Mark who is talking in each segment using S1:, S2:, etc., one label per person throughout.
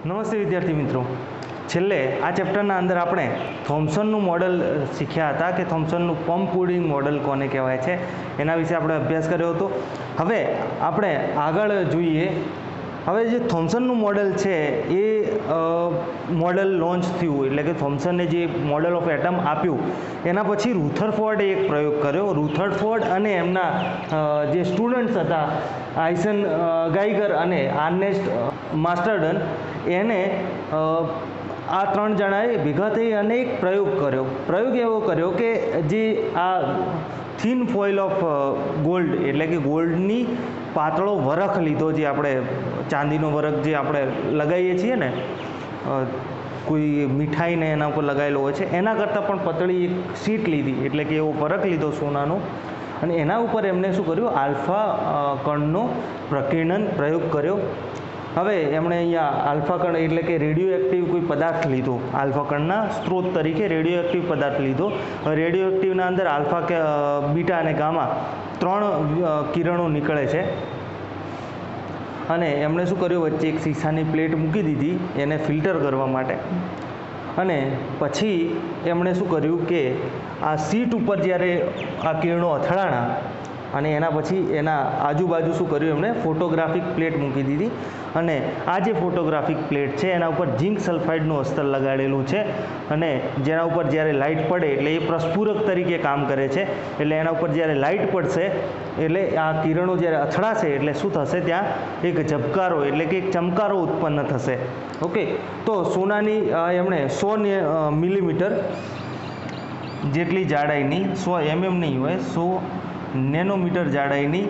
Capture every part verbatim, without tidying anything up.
S1: નમસ્તે વિદ્યાર્થી મિત્રો, છેલ્લે આ ચેપ્ટરના અંદર આપણે થોમ્સનનું મોડલ શીખ્યા હતા કે થોમ્સનનું પંપ પુડિંગ મોડલ કોને કહેવાય છે એના વિશે આપણે અભ્યાસ કર્યો હતો. હવે આપણે આગળ જોઈએ. હવે જે થોમ્સનનું મોડલ છે એ મોડલ લોન્ચ થયું, એટલે કે થોમ્સને જે મોડલ ઓફ એટમ આપ્યું એના પછી રુથરફોર્ડે એક પ્રયોગ કર્યો. રુથરફોર્ડ અને એમના જે સ્ટુડન્ટ્સ હતા આઇસન ગાઈગર અને આર્નેસ્ટ માસ્ટરડન, એને આ ત્રણ જણાએ ભેગા થઈ અને એક પ્રયોગ કર્યો. પ્રયોગ એવો કર્યો કે જે આ થીન ફોઇલ ઓફ ગોલ્ડ, એટલે કે ગોલ્ડની પાતળો વરખ લીધો, જે આપણે ચાંદીનો વરખ જે આપણે લગાવીએ છીએ ને, કોઈ મીઠાઈને એના ઉપર લગાવેલો હોય છે, એના કરતાં પણ પતળી એક શીટ લીધી, એટલે કે એવો વરખ લીધો સોનાનો, અને એના ઉપર એમણે શું કર્યું, આલ્ફા કણનો પ્રકીર્ણન પ્રયોગ કર્યો. હવે એમણે અહીંયા આલ્ફા કણ એટલે કે રેડિયો એક્ટિવ કોઈ પદાર્થ લીધો, આલ્ફા કણના સ્ત્રોત તરીકે રેડિયો એક્ટિવ પદાર્થ લીધો. રેડિયો એક્ટિવના અંદર આલ્ફા કે બીટા અને ગામા ત્રણ કિરણો નીકળે છે, અને એમણે શું કર્યું, વચ્ચે એક શીશાની પ્લેટ મૂકી દીધી એને ફિલ્ટર કરવા માટે. અને પછી એમણે શું કર્યું કે આ સીટ ઉપર જ્યારે આ કિરણો અથડાણા અને એના પછી એના આજુબાજુ શું કર્યું, એમણે ફોટોગ્રાફિક પ્લેટ મૂકી દીધી. અને આ જે ફોટોગ્રાફિક પ્લેટ છે એના ઉપર ઝિંક સલ્ફાઇડનું અસ્તર લગાડેલું છે, અને જેના ઉપર જ્યારે લાઇટ પડે એટલે એ પ્રસ્ફુરક તરીકે કામ કરે છે. એટલે એના ઉપર જ્યારે લાઇટ પડશે એટલે આ કિરણો જ્યારે અથડાશે એટલે શું થશે, ત્યાં એક ઝબકારો એટલે કે એક ચમકારો ઉત્પન્ન થશે. ઓકે, તો સોનાની એમણે સો મિલીમીટર જેટલી જાડાઈની, સો એમએમ નહીં હોય, સો નેનોમીટર જાડાઈની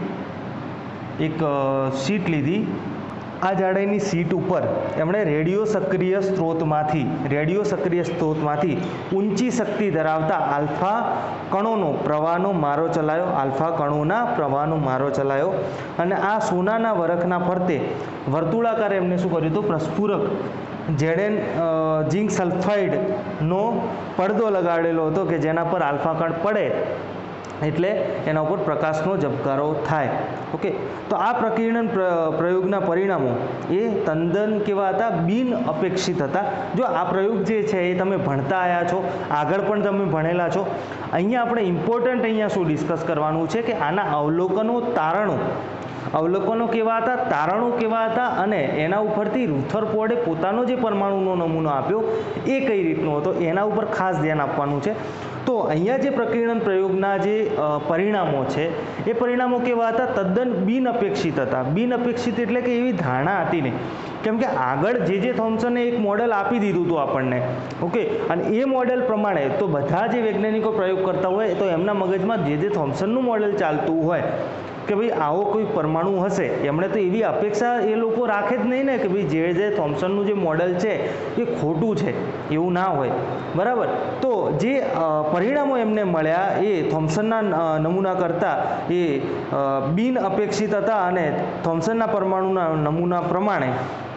S1: એક શીટ લીધી. આ જાડાઈની શીટ ઉપર એમણે રેડિયો સક્રિય સ્ત્રોતમાંથી રેડિયો સક્રિય સ્ત્રોતમાંથી ઊંચી શક્તિ ધરાવતા આલ્ફા કણોનો પ્રવાહનો મારો ચલાવ્યો આલ્ફા કણોના પ્રવાહનો મારો ચલાવ્યો અને આ સોનાના વરખના ફરતે વર્તુળાકાર એમને શું કર્યું હતું, પ્રસ્ફુરક ઝેડેન ઝિંક સલ્ફાઇડનો પડદો લગાડેલો હતો કે જેના પર આલ્ફા કણ પડે એટલે એના ઉપર પ્રકાશનો ઝબકારો થાય. ઓકે, તો આ પ્રકીર્ણન પ્રયોગના પરિણામો એ તદ્દન કેવા હતા, બિન અપેક્ષિત હતા. જો આ પ્રયોગ જે છે એ તમે ભણતા આવ્યા છો, આગળ પણ તમે ભણેલા છો. અહીંયા આપણે ઇમ્પોર્ટન્ટ અહીંયા શું ડિસ્કસ કરવાનું છે કે આના અવલોકનો, તારણો અવલોકનો કેવા હતા, તારણો કેવા હતા, અને એના ઉપરથી રુથરફોર્ડે પોતાનો જે પરમાણુનો નમૂનો આપ્યો એ કઈ રીતનો હતો એના ઉપર ખાસ ધ્યાન આપવાનું છે. તો અહીંયા જે પ્રકીર્ણન પ્રયોગના જે પરિણામો છે એ પરિણામો કેવા હતા, તદ્દન બિનઅપેક્ષિત હતા. બિનઅપેક્ષિત એટલે કે એવી ધારણા હતી નહીં, કેમ કે આગળ જે જે થોમ્સને એક મોડેલ આપી દીધું હતું આપણને. ઓકે, અને એ મોડેલ પ્રમાણે તો બધા જે વૈજ્ઞાનિકો પ્રયોગ કરતા હોય તો એમના મગજમાં જે જે થોમ્સનનું મોડેલ ચાલતું હોય કે ભાઈ આવો કોઈ પરમાણુ હશે, એમણે તો એવી અપેક્ષા એ લોકો રાખે જ નહીં ને કે ભાઈ જે જે થોમ્સનનું જે મોડેલ છે એ ખોટું છે, એવું ના હોય. બરાબર, તો જે પરિણામો એમને મળ્યા એ થોમ્સનના નમૂના કરતાં એ બિન અપેક્ષિત હતા, અને થોમ્સનના પરમાણુના નમૂના પ્રમાણે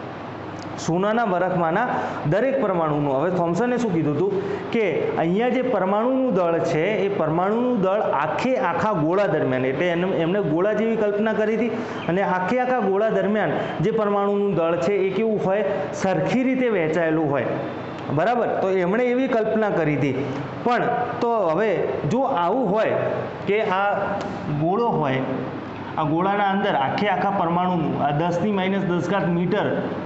S1: સોનાના વરખમાંના દરેક પરમાણુનું, હવે થોમ્સને શું કીધું હતું કે અહીંયા જે પરમાણુનું દળ છે એ પરમાણુનું દળ આખે આખા ગોળા દરમિયાન, એટલે એમણે ગોળા જેવી કલ્પના કરી હતી, અને આખે આખા ગોળા દરમિયાન જે પરમાણુનું દળ છે એ કેવું હોય, સરખી રીતે વહેંચાયેલું હોય. બરાબર, તો એમણે એવી કલ્પના કરી હતી. પણ તો હવે જો આવું હોય કે આ ગોળો હોય, આ ગોળાના અંદર આખે આખા પરમાણુનું આ દસની માઇનસ દસ ઘાત મીટર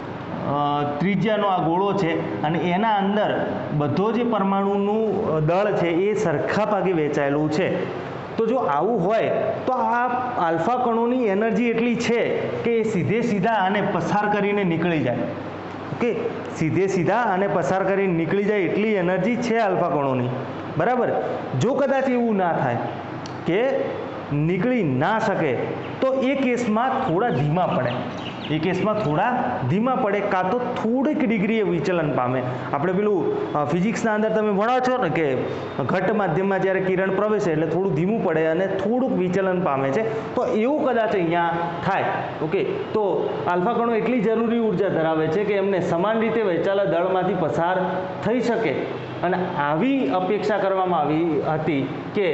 S1: ત્રિજ્યાનો આ ગોળો છે, અને એના અંદર બધો જે પરમાણુનું દળ છે એ સરખા ભાગે વહેંચાયેલું છે. તો જો આવું હોય તો આ આલ્ફા કણોની એનર્જી એટલી છે કે એ સીધે સીધા આને પસાર કરીને નીકળી જાય. ઓકે, સીધે સીધા આને પસાર કરીને નીકળી જાય એટલી એનર્જી છે આલ્ફા કણોની. બરાબર, જો કદાચ એવું ના થાય કે નીકળી ના શકે તો એ કેસમાં થોડા ધીમા પડે એ કેસમાં થોડા ધીમા પડે કાં તો થોડીક ડિગ્રીએ વિચલન પામે. આપણે પેલું ફિઝિક્સના અંદર તમે ભણો છો ને કે ઘટ માધ્યમમાં જ્યારે કિરણ પ્રવેશે એટલે થોડું ધીમું પડે અને થોડુંક વિચલન પામે છે, તો એવું કદાચ અહીંયા થાય. ઓકે, તો આલ્ફા કણો એટલી જરૂરી ઉર્જા ધરાવે છે કે એમને સમાન રીતે વહેંચાયેલા દળમાંથી પસાર થઈ શકે, અને આવી અપેક્ષા કરવામાં આવી હતી કે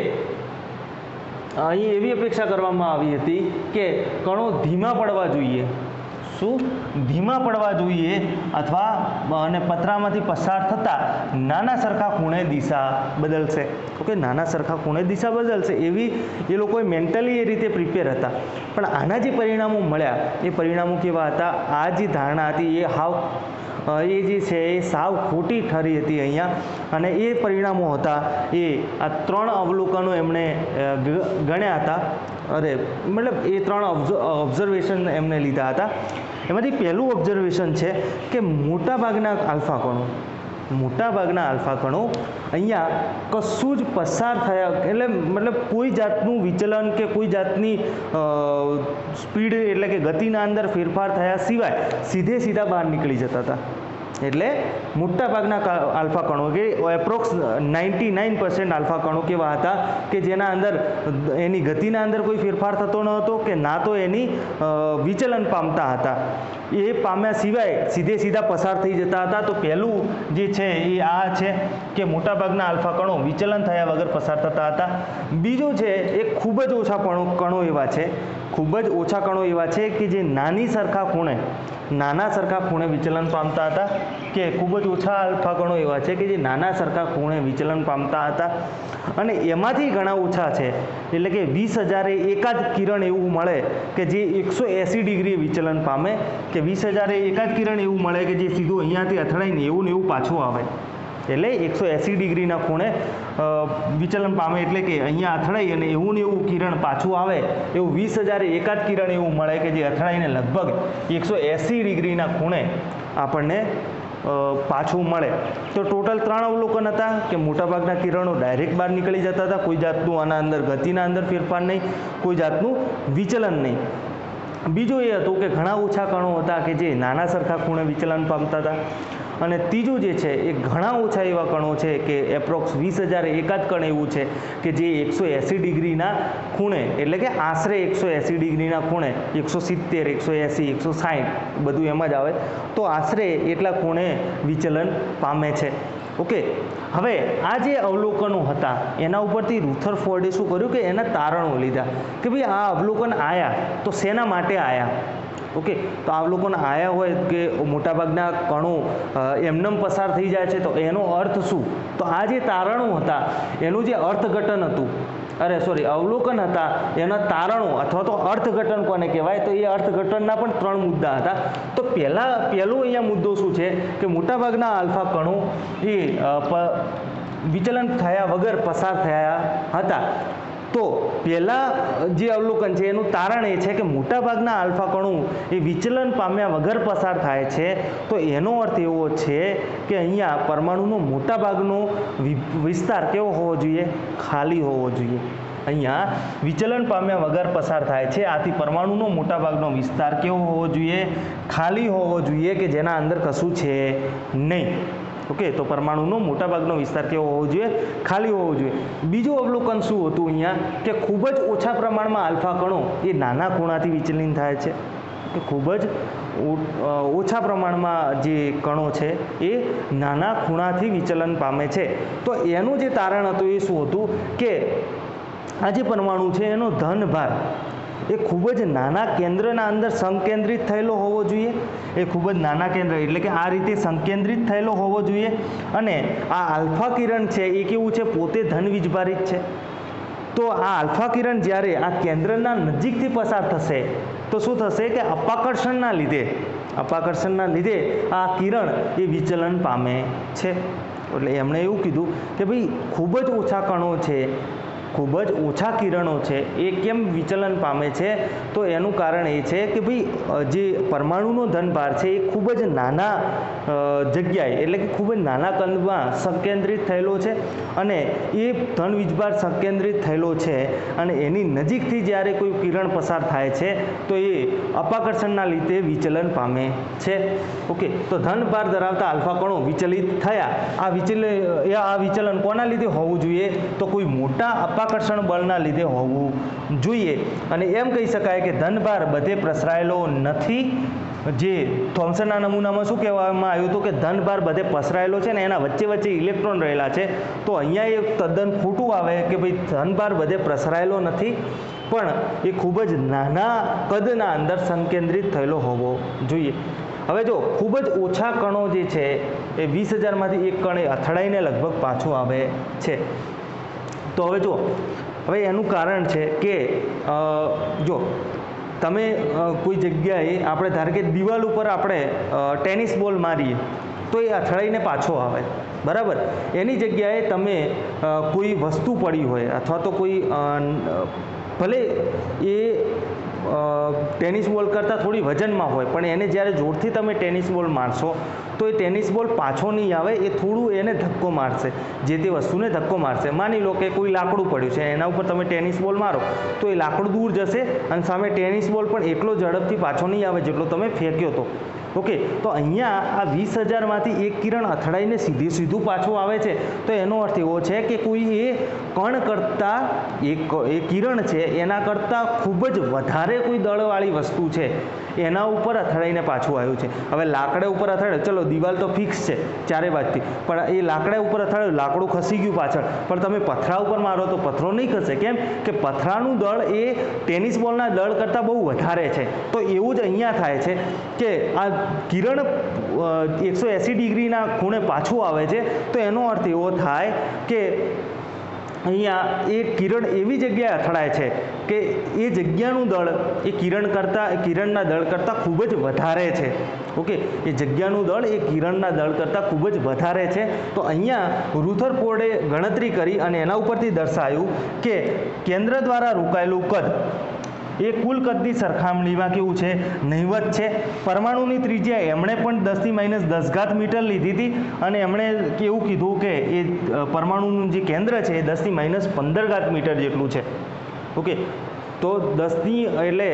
S1: અહીં એવી અપેક્ષા કરવામાં આવી હતી કે કણો ધીમા પડવા જોઈએ, શું ધીમા પડવા જોઈએ અથવા અને પતરામાંથી પસાર થતાં નાના સરખા ખૂણે દિશા બદલશે. ઓકે, નાના સરખા ખૂણે દિશા બદલશે એવી એ લોકોએ મેન્ટલી એ રીતે પ્રિપેર હતા. પણ આના જે પરિણામો મળ્યા એ પરિણામો કેવા હતા? આ જે ધારણા હતી એ હાવ એ જે છે એ સાવ ખોટી ઠરી હતી અહીંયા. અને એ પરિણામો હતા એ આ ત્રણ અવલોકનો એમણે ગણ્યા હતા. અરે મતલબ એ ત્રણ ઓબ્ઝર્વેશન એમને લીધા હતા. એમાંથી પહેલું ઓબ્ઝર્વેશન છે કે મોટાભાગના આલ્ફા કણો મોટાભાગના આલ્ફા કણો અહીંયા કશું જ પસાર થયા એટલે મતલબ કોઈ જાતનું વિચલન કે કોઈ જાતની સ્પીડ એટલે કે ગતિના અંદર ફેરફાર થયા સિવાય સીધે સીધા બહાર નીકળી જતા હતા. એટલે મોટાભાગના આલ્ફા કણો કે એપ્રોક્સ નાઇન્ટી નાઇન પર્સન્ટ આલ્ફા કણો કેવા હતા કે જેના અંદર એની ગતિના અંદર કોઈ ફેરફાર થતો ન હતો કે ના તો એની વિચલન પામતા હતા. એ પામ્યા સિવાય સીધે સીધા પસાર થઈ જતા હતા. તો પહેલું જે છે એ આ છે કે મોટાભાગના આલ્ફા કણો વિચલન થયા વગર પસાર થતા હતા. બીજું છે એ ખૂબ જ ઓછા કણો એવા છે ખૂબ જ ઓછા કણો એવા છે કે જે નાની સરખા ખૂણે નાના સરખા ખૂણે વિચલન પામતા હતા. કે ખૂબ જ ઓછા આલ્ફા કણો એવા છે કે જે નાના સરખા ખૂણે વિચલન પામતા હતા. અને એમાંથી ઘણા ઓછા છે એટલે કે વીસ હજારે એકાદ કિરણ એવું મળે કે જે એકસો એંસી ડિગ્રીએ વિચલન પામે કે વીસ હજારે એકાદ કિરણ એવું મળે કે જે સીધું અહીંયાથી અથડાઈને એવું ને એવું પાછું આવે. એટલે એકસો એંસી ડિગ્રીના ખૂણે વિચલન પામે એટલે કે અહીંયા અથડાઈ અને એવું ને એવું કિરણ પાછું આવે એવું વીસ હજારે એકાદ કિરણ એવું મળે કે જે અથડાઈને લગભગ એકસો એંસી ડિગ્રીના ખૂણે આપણને પાછું મળે. તો ટોટલ ત્રણ અવલોકન હતા કે મોટાભાગના કિરણો ડાયરેક્ટ બહાર નીકળી જતા હતા, કોઈ જાતનું આના અંદર ગતિના અંદર ફેરફાર નહીં, કોઈ જાતનું વિચલન નહીં. બીજું એ હતું કે ઘણા ઓછા કણો હતા કે જે નાના સરખા ખૂણે વિચલન પામતા હતા. અને ત્રીજું જે છે એ ઘણા ઓછા એવા કણો છે કે એપ્રોક્સ વીસ હજાર એકાદ કણ એવું છે કે જે એકસો એંસી ડિગ્રીના ખૂણે એટલે કે આશરે એકસો એંસી ડિગ્રીના ખૂણે એકસો સિત્તેર એકસો એંસી એકસો સાઠ બધું એમાં જ આવે તો આશરે એટલા ખૂણે વિચલન પામે છે. ઓકે, હવે આ જે અવલોકનો હતા એના ઉપરથી રુથરફોર્ડે શું કર્યું કે એના તારણો લીધા કે ભાઈ આ અવલોકન આવ્યા તો શેના માટે આવ્યા. ઓકે, તો આ લોકોને આયા હોય કે મોટાભાગના કણો એમનેમ પસાર થઈ જાય છે તો એનો અર્થ શું? તો આ જે તારણો હતા એનું જે અર્થઘટન હતું અરે સોરી અવલોકન હતા એના તારણો અથવા તો અર્થઘટન કોને કહેવાય તો એ અર્થઘટનના પણ ત્રણ મુદ્દા હતા. તો પહેલાં પહેલો અહીંયા મુદ્દો શું છે કે મોટાભાગના આલ્ફા કણો એ વિચલન થયા વગર પસાર થયા હતા. તો પહેલાં જે અવલોકન છે એનું તારણ એ છે કે મોટાભાગના આલ્ફા કણો એ વિચલન પામ્યા વગર પસાર થાય છે. તો એનો અર્થ એવો છે કે અહીંયા પરમાણુનો મોટાભાગનો વિસ્તાર કેવો હોવો જોઈએ? ખાલી હોવો જોઈએ. અહીંયા વિચલન પામ્યા વગર પસાર થાય છે. આથી પરમાણુનો મોટાભાગનો વિસ્તાર કેવો હોવો જોઈએ? ખાલી હોવો જોઈએ કે જેના અંદર કશું છે નહીં. ઓકે, તો પરમાણુનો મોટાભાગનો વિસ્તાર કેવો હોવો જોઈએ? ખાલી હોવો જોઈએ. બીજું અવલોકન શું હતું અહીંયા કે ખૂબ જ ઓછા પ્રમાણમાં આલ્ફા કણો એ નાના ખૂણાથી વિચલિત થાય છે. કે ખૂબ જ ઓછા પ્રમાણમાં જે કણો છે એ નાના ખૂણાથી વિચલન પામે છે. તો એનું જે તારણ હતું એ શું હતું કે આ જે પરમાણુ છે એનો ધનભાર એ ખૂબ જ નાના કેન્દ્રના અંદર સંકેન્દ્રિત થયેલો હોવો જોઈએ. એ ખૂબ જ નાના કેન્દ્ર એટલે કે આ રીતે સંકેન્દ્રિત થયેલો હોવો જોઈએ. અને આ આલ્ફા કિરણ છે એ કેવું છે? પોતે ધન વીજભારિત છે. તો આ આલ્ફા કિરણ જ્યારે આ કેન્દ્રના નજીકથી પસાર થશે તો શું થશે કે અપાકર્ષણના લીધે અપાકર્ષણના લીધે આ કિરણ એ વિચલન પામે છે. એટલે એમણે એવું કીધું કે ભાઈ ખૂબ જ ઓછા કણો છે ખૂબ જ ઓછા કિરણો છે એ કેમ વિચલન પામે છે? તો એનું કારણ એ છે કે ભાઈ જે પરમાણુનો ધનભાર છે એ ખૂબ જ નાના જગ્યાએ એટલે કે ખૂબ જ નાના કદમાં સંકેન્દ્રિત થયેલો છે અને એ ધન વીજભાર સંકેન્દ્રિત થયેલો છે અને એની નજીકથી જ્યારે કોઈ કિરણ પસાર થાય છે તો એ અપાકર્ષણના લીધે વિચલન પામે છે. ઓકે, તો ધનભાર ધરાવતા આલ્ફા કણો વિચલિત થયા. આ વિચલન આ વિચલન કોના લીધે હોવું જોઈએ? તો કોઈ મોટા અપાકર્ષણ બળના લીધે હોવું જોઈએ. અને એમ કહી શકાય કે ધનભાર બધે પ્રસરાયેલો નથી. જે થોમ્સનના નમૂનામાં શું કહેવામાં આવ્યું હતું કે ધનભાર બધે પસરાયેલો છે ને એના વચ્ચે વચ્ચે ઇલેક્ટ્રોન રહેલા છે. તો અહીંયા એ તદ્દન ખોટું આવે કે ભાઈ ધનભાર બધે પ્રસરાયેલો નથી. પણ એ ખૂબ જ નાના કદના અંદર સંકેન્દ્રિત થયેલો હોવો જોઈએ. હવે જો ખૂબ જ ઓછા કણો જે છે એ વીસ હજારમાંથી એક કણ એ અથડાઈને લગભગ પાછું આવે છે. તો હવે જો હવે એનું કારણ છે કે જો તમે કોઈ જગ્યાએ આપણે ધારો કે દિવાલ ઉપર આપણે ટેનિસ બોલ મારીએ તો એ અથડાઈને પાછો આવે, બરાબર. એની જગ્યાએ તમે કોઈ વસ્તુ પડી હોય અથવા તો કોઈ ભલે એ ટેનિસ બોલ કરતાં થોડી વજનમાં હોય પણ એને જ્યારે જોરથી તમે ટેનિસ બોલ મારશો તો એ ટેનિસ બોલ પાછો નહીં આવે, એ થોડું એને ધક્કો મારશે, જે તે વસ્તુને ધક્કો મારશે. માની લો કે કોઈ લાકડું પડ્યું છે, એના ઉપર તમે ટેનિસ બોલ મારો તો એ લાકડું દૂર જશે અને સામે ટેનિસ બોલ પણ એટલો ઝડપથી પાછો નહીં આવે જેટલો તમે ફેંક્યો હતો. ઓકે, તો અહીંયા આ વીસ હજારમાંથી એક કિરણ અથડાઈને સીધે સીધું પાછું આવે છે. તો એનો અર્થ એવો છે કે કોઈ એ કણ કરતાં એક એ કિરણ છે એના કરતાં ખૂબ જ વધારે કોઈ દળવાળી વસ્તુ છે એના ઉપર અથડાઈને પાછું આવ્યું છે. હવે લાકડા ઉપર અથડાયું, ચલો દિવાલ તો ફિક્સ છે ચારે બાજુથી, પણ એ લાકડા ઉપર અથડાયું, લાકડું ખસી ગયું પાછળ, પણ તમે પથરા ઉપર મારો તો પથરો નહીં ખસે. કેમ કે પથરાનું દળ એ ટેનિસ બોલના દળ કરતાં બહુ વધારે છે. તો એવું જ અહીંયા થાય છે કે આ કિરણ એકસો એંસી ડિગ્રીના ખૂણે પાછું આવે છે. તો એનો અર્થ એવો થાય કે અહીંયા એ કિરણ એવી જગ્યાએ અથડાય છે કે એ જગ્યાનું દળ એ કિરણ કરતાં કિરણના દળ કરતાં ખૂબ જ વધારે છે. ઓકે, એ જગ્યાનું દળ એ કિરણના દળ કરતાં ખૂબ જ વધારે છે. તો અહીંયા રુથરફોર્ડે ગણતરી કરી અને એના ઉપરથી દર્શાવ્યું કે કેન્દ્ર દ્વારા રોકાયેલું કદ એ કુલ કદની સરખામણીમાં કેવું છે, નહિવત છે. પરમાણુની ત્રિજ્યા એમણે પણ દસની માઇનસ દસ ઘાત મીટર લીધી હતી અને એમણે કેવું કીધું કે એ પરમાણુનું જે કેન્દ્ર છે એ દસની માઇનસ પંદર ઘાત મીટર જેટલું છે. ઓકે, તો દસની એટલે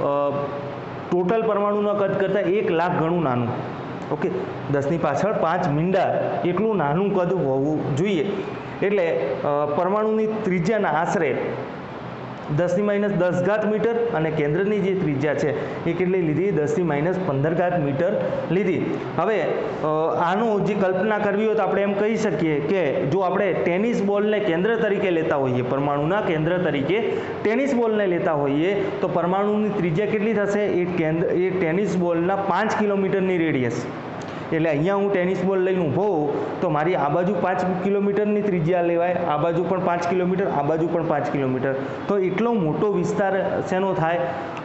S1: ટોટલ પરમાણુના કદ કરતાં એક લાખ ગણું નાનું. ઓકે, દસની પાછળ પાંચ મીંડા એટલું નાનું કદ હોવું જોઈએ. એટલે પરમાણુની ત્રિજ્યાના આશરે દસની માઇનસ દસ ઘાત મીટર અને કેન્દ્રની જે ત્રિજ્યા છે એ કેટલી લીધી, દસની માઇનસ પંદર ઘાત મીટર લીધી. હવે આનું જે કલ્પના કરવી હોય તો આપણે એમ કહી શકીએ કે જો આપણે ટેનિસ બોલને કેન્દ્ર તરીકે લેતા હોઈએ, પરમાણુના કેન્દ્ર તરીકે ટેનિસ બોલને લેતા હોઈએ તો પરમાણુની ત્રિજ્યા કેટલી થશે, એ કેન્દ્ર એ ટેનિસ બોલના પાંચ કિલોમીટરની રેડિયસ. એટલે અહીંયા હું ટેનિસ બોલ લઈને ઊભો હોઉં તો મારી આ બાજુ પાંચ કિલોમીટરની ત્રિજ્યા લેવાય, આ બાજુ પણ પાંચ કિલોમીટર, આ બાજુ પણ પાંચ કિલોમીટર. તો એટલો મોટો વિસ્તાર શેનો થાય,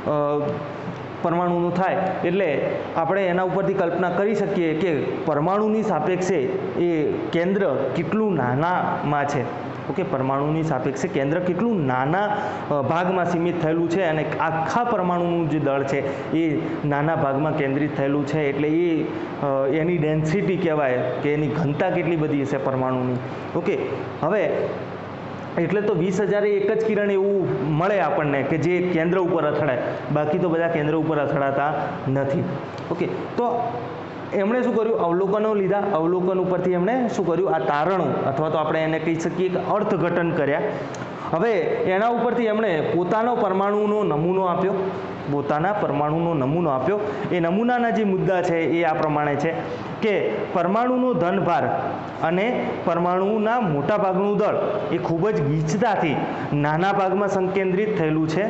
S1: પરમાણુનો થાય. એટલે આપણે એના ઉપરથી કલ્પના કરી શકીએ કે પરમાણુની સાપેક્ષે એ કેન્દ્ર કેટલું નાનામાં છે. ઓકે, પરમાણુની સાપેક્ષે કેન્દ્ર કેટલું નાના ભાગમાં સીમિત થયેલું છે અને આખા પરમાણુનું જે દળ છે એ નાના ભાગમાં કેન્દ્રિત થયેલું છે. એટલે એ એની ડેન્સિટી કહેવાય કે એની ઘનતા કેટલી બધી હશે પરમાણુની. ઓકે, હવે એટલે તો વીસ હજારે એક જ કિરણ એવું મળે આપણને કે જે કેન્દ્ર ઉપર અથડાય, બાકી તો બધા કેન્દ્ર ઉપર અથડાતા નથી. ઓકે, તો એમણે શું કર્યું, અવલોકનો લીધા, અવલોકન ઉપરથી એમણે શું કર્યું, આ તારણો અથવા તો આપણે એને કહી શકીએ કે અર્થઘટન કર્યા. હવે એના ઉપરથી એમણે પોતાનો પરમાણુનો નમૂનો આપ્યો, પોતાના પરમાણુનો નમૂનો આપ્યો. એ નમૂનાના જે મુદ્દા છે એ આ પ્રમાણે છે કે પરમાણુનો ધનભાર અને પરમાણુના મોટા ભાગનું દળ એ ખૂબ જ ગીચતાથી નાના ભાગમાં સંકેન્દ્રિત થયેલું છે.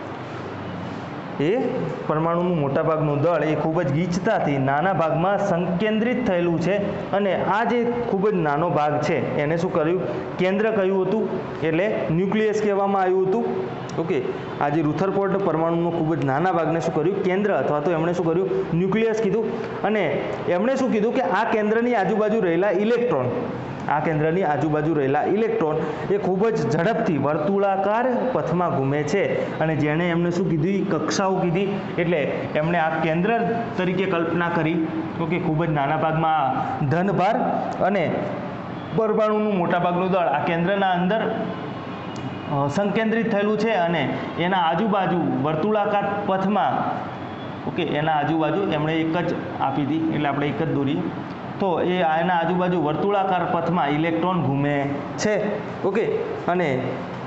S1: એ પરમાણુનું મોટાભાગનું દળ એ ખૂબ જ ગીચતાથી નાના ભાગમાં સંકેન્દ્રિત થયેલું છે અને આ જે ખૂબ જ નાનો ભાગ છે એને શું કર્યું, કેન્દ્ર કહ્યું હતું, એટલે ન્યુક્લિયસ કહેવામાં આવ્યું હતું. ઓકે, આ જે રુથરફોર્ડ પરમાણુનો ખૂબ જ નાના ભાગને શું કર્યું, કેન્દ્ર અથવા તો એમણે શું કર્યું, ન્યુક્લિયસ કીધું. અને એમણે શું કીધું કે આ કેન્દ્રની આજુબાજુ રહેલા ઇલેક્ટ્રોન આ કેન્દ્રની આજુબાજુ રહેલા ઇલેક્ટ્રોન એ ખૂબ જ ઝડપથી વર્તુળાકાર પથમાં ઘૂમે છે. અને જેણે એમને શું કીધી, કક્ષાઓ કીધી. એટલે એમણે આ કેન્દ્ર તરીકે કલ્પના કરી. ઓકે, ખૂબ જ નાના ભાગમાં ધનભાર અને પરમાણુનું મોટાભાગનું દળ આ કેન્દ્રના અંદર સંકેન્દ્રિત થયેલું છે અને એના આજુબાજુ વર્તુળાકાર પથમાં, ઓકે, એના આજુબાજુ એમણે એક જ આપી હતી, એટલે આપણે એક જ દોરીએ તો એ એના આજુબાજુ વર્તુળાકાર પથમાં ઇલેક્ટ્રોન ઘૂમે છે. ઓકે, અને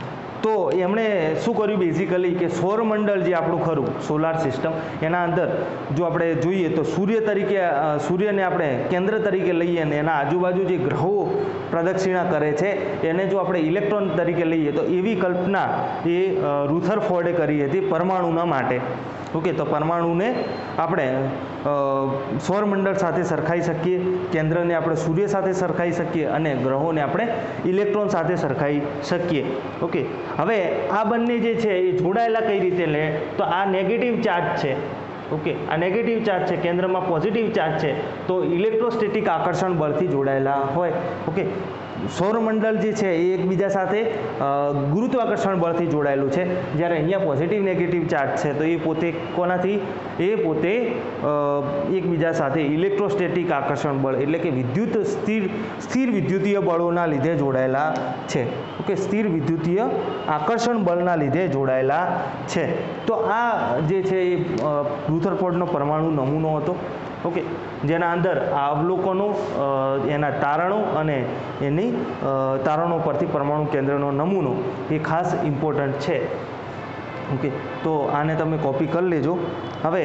S1: તો એમણે શું કર્યું બેઝિકલી કે સૌરમંડળ જે આપણું ખરું સોલાર સિસ્ટમ એના અંદર જો આપણે જોઈએ તો સૂર્ય તરીકે સૂર્યને આપણે કેન્દ્ર તરીકે લઈએ અને એના આજુબાજુ જે ગ્રહો પ્રદક્ષિણા કરે છે એને જો આપણે ઇલેક્ટ્રોન તરીકે લઈએ તો એવી કલ્પના એ રુથરફોર્ડે કરી હતી પરમાણુના માટે. ઓકે, તો પરમાણુને આપણે સૌરમંડળ સાથે સરખાઈ શકીએ, કેન્દ્રને આપણે સૂર્ય સાથે સરખાઈ શકીએ અને ગ્રહોને આપણે ઇલેક્ટ્રોન સાથે સરખાઈ શકીએ. ઓકે, હવે આ બંને જે છે એ જોડાયેલા કઈ રીતે લે તો આ નેગેટિવ ચાર્જ છે. ઓકે, આ નેગેટિવ ચાર્જ છે, કેન્દ્રમાં પોઝિટિવ ચાર્જ છે, તો ઇલેક્ટ્રોસ્ટેટિક આકર્ષણ બળથી જોડાયેલા હોય. ઓકે, સૌરમંડળ જે છે એ એકબીજા સાથે ગુરુત્વાકર્ષણ બળથી જોડાયેલું છે, જ્યારે અહીંયા પોઝિટિવ નેગેટિવ ચાર્જ છે તો એ પોતે કોનાથી એ પોતે એકબીજા સાથે ઇલેક્ટ્રોસ્ટેટિક આકર્ષણ બળ એટલે કે વિદ્યુત સ્થિર સ્થિર વિદ્યુતીય બળોના લીધે જોડાયેલા છે. ઓકે, સ્થિર વિદ્યુતીય આકર્ષણ બળના લીધે જોડાયેલા છે. તો આ જે છે એ રુથરફોર્ડનો પરમાણુ નમૂનો હતો. ઓકે, જેના અંદર આ અવલોકનો, એના તારણો અને એની તારણો પરથી પરમાણુ કેન્દ્રનો નમૂનો એ ખાસ ઇમ્પોર્ટન્ટ છે. ઓકે, તો આને તમે કોપી કરી લેજો. હવે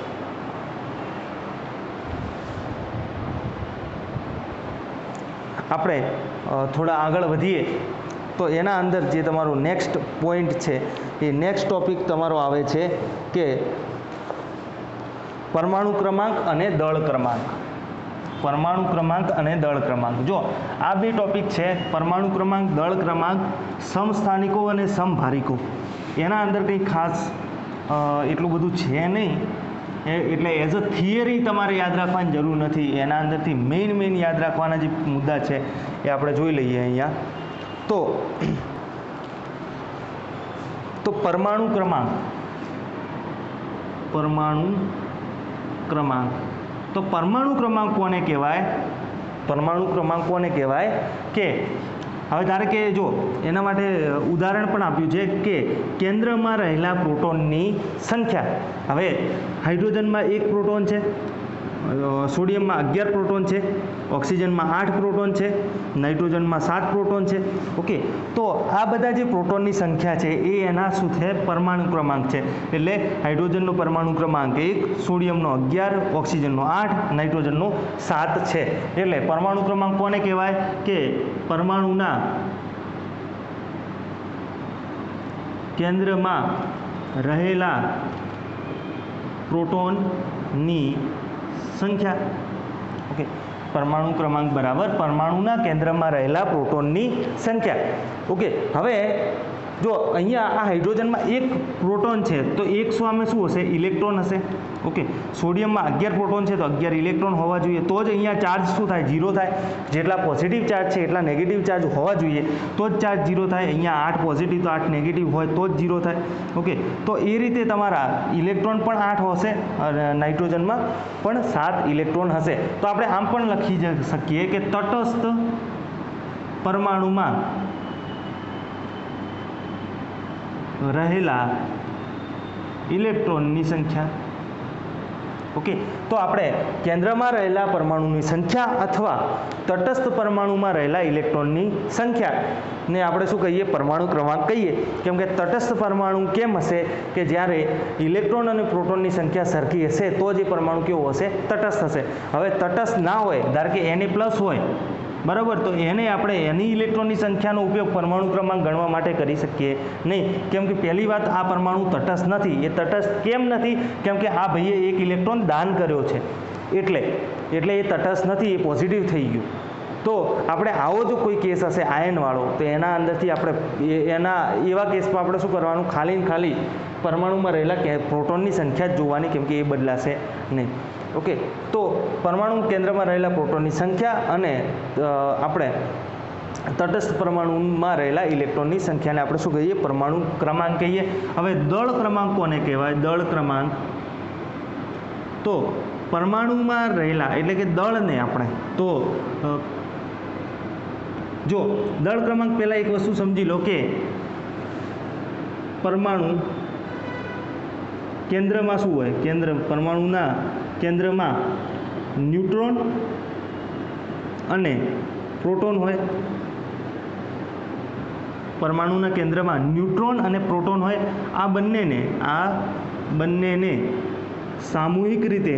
S1: આપણે થોડા આગળ વધીએ તો એના અંદર જે તમારો નેક્સ્ટ પોઈન્ટ છે એ નેક્સ્ટ ટોપિક તમારો આવે છે કે પરમાણુ ક્રમાંક અને દળ ક્રમાંક. પરમાણુ ક્રમાંક અને દળ ક્રમાંક. જો આ બે ટોપિક છે, પરમાણુ ક્રમાંક, દળ ક્રમાંક, સમસ્થાનિકો અને સમભારિકો. એના અંદર કંઈ ખાસ એટલું બધું છે નહીં, એટલે એઝ અ થિયરી તમારે યાદ રાખવાની જરૂર નથી. એના અંદરથી મેઇન મેઇન યાદ રાખવાના જે મુદ્દા છે એ આપણે જોઈ લઈએ અહીંયા. તો તો પરમાણુ ક્રમાંક, પરમાણુ ક્રમાંક. તો પરમાણુ ક્રમાંક કોને કહેવાય? પરમાણુ ક્રમાંક કોને કહેવાય કે હવે ધારો કે જો એના માટે ઉદાહરણ પણ આપ્યું છે કે કેન્દ્રમાં રહેલા પ્રોટોનની સંખ્યા. હવે હાઇડ્રોજનમાં એક પ્રોટોન છે, સોડિયમમાં અગિયાર પ્રોટોન છે, ઓક્સિજનમાં આઠ પ્રોટોન છે, નાઇટ્રોજનમાં સાત પ્રોટોન છે. ઓકે, તો આ બધા જે પ્રોટોનની સંખ્યા છે એ એના શું છે? પરમાણુ ક્રમાંક છે. એટલે હાઇડ્રોજનનો પરમાણુ ક્રમાંક એક, સોડિયમનો અગિયાર, ઓક્સિજનનો આઠ, નાઇટ્રોજનનો સાત છે. એટલે પરમાણુ ક્રમાંક કોને કહેવાય કે પરમાણુના કેન્દ્રમાં રહેલા પ્રોટોનની સંખ્યા. ઓકે, પરમાણુ ક્રમાંક બરાબર પરમાણુના કેન્દ્રમાં રહેલા પ્રોટોનની સંખ્યા. ઓકે, હવે જો અહીંયા આ હાઇડ્રોજનમાં એક પ્રોટોન છે તો એક સામે શું હશે? ઇલેક્ટ્રોન હશે. ઓકે, સોડિયમમાં અગિયાર પ્રોટોન છે તો અગિયાર ઇલેક્ટ્રોન હોવા જોઈએ, તો જ અહીંયા ચાર્જ શું થાય? ઝીરો થાય. જેટલા પોઝિટિવ ચાર્જ છે એટલા નેગેટિવ ચાર્જ હોવા જોઈએ તો જ ચાર્જ ઝીરો થાય. અહીંયા આઠ પોઝિટિવ તો આઠ નેગેટિવ હોય તો જ ઝીરો થાય. ઓકે, તો એ રીતે તમારા ઇલેક્ટ્રોન પણ આઠ હશે અને નાઇટ્રોજનમાં પણ સાત ઇલેક્ટ્રોન હશે. તો આપણે આમ પણ લખી શકીએ કે તટસ્થ પરમાણુમાં રહેલા ઇલેક્ટ્રોનની સંખ્યા. ઓકે, તો આપણે કેન્દ્રમાં રહેલા પરમાણુની સંખ્યા અથવા તટસ્થ પરમાણુમાં રહેલા ઇલેક્ટ્રોનની સંખ્યા ને આપણે શું કહીએ? પરમાણુ ક્રમાંક કહીએ. કેમ કે તટસ્થ પરમાણુ કેમ હશે કે જ્યારે ઇલેક્ટ્રોન અને પ્રોટોનની સંખ્યા સરખી હશે તો જ એ પરમાણુ કેવો હશે? તટસ્થ હશે. હવે તટસ્થ ના હોય, ધારો કે એને પ્લસ હોય, બરાબર, તો એને આપણે એની ઇલેક્ટ્રોનની સંખ્યાનો ઉપયોગ પરમાણુ ક્રમાંક ગણવા માટે કરી શકીએ નહીં. કેમ કે પહેલી વાત, આ પરમાણુ તટસ્થ નથી. એ તટસ્થ કેમ નથી? કેમ કે આ ભાઈએ એક ઇલેક્ટ્રોન દાન કર્યો છે એટલે એટલે એ તટસ્થ નથી, એ પોઝિટિવ થઈ ગયું. તો આપણે આવો જો કોઈ કેસ હશે આયનવાળો તો એના અંદરથી આપણે એના એવા કેસમાં આપણે શું કરવાનું? ખાલી ને ખાલી પરમાણુમાં રહેલા કે પ્રોટોનની સંખ્યા જ જોવાની, કેમ કે એ બદલાશે નહીં. ઓકે, તો પરમાણુ કેન્દ્રમાં રહેલા પ્રોટોનની સંખ્યા અને આપણે તટસ્થ પરમાણુમાં રહેલા ઇલેક્ટ્રોનની સંખ્યાને આપણે શું કહીએ? પરમાણુ ક્રમાંક કહીએ. હવે દળ ક્રમાંક કોને કહેવાય? દળ ક્રમાંક. તો પરમાણુમાં રહેલા એટલે કે દળને આપણે તો જો દળ ક્રમાંક પહેલાં એક વસ્તુ સમજી લો કે પરમાણુ કેન્દ્રમાં શું હોય? કેન્દ્ર પરમાણુના કેન્દ્રમાં ન્યુટ્રોન અને પ્રોટોન હોય. પરમાણુના કેન્દ્રમાં ન્યુટ્રોન અને પ્રોટોન હોય, આ બંનેને આ બંનેને સામૂહિક રીતે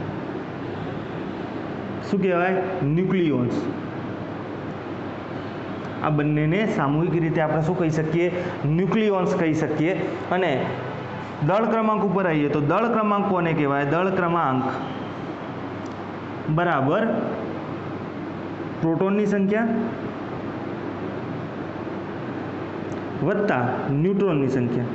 S1: શું કહેવાય? ન્યુક્લિયોન્સ. આ બંનેને સામૂહિક રીતે આપણે શું કહી શકીએ? ન્યુક્લિયોન્સ કહી શકીએ. અને દળ ક્રમાંક ઉપર આવીએ તો દળ ક્રમાંક કોને કહેવાય? દળ ક્રમાંક બરાબર પ્રોટોનની સંખ્યા વત્તા ન્યુટ્રોનની સંખ્યા.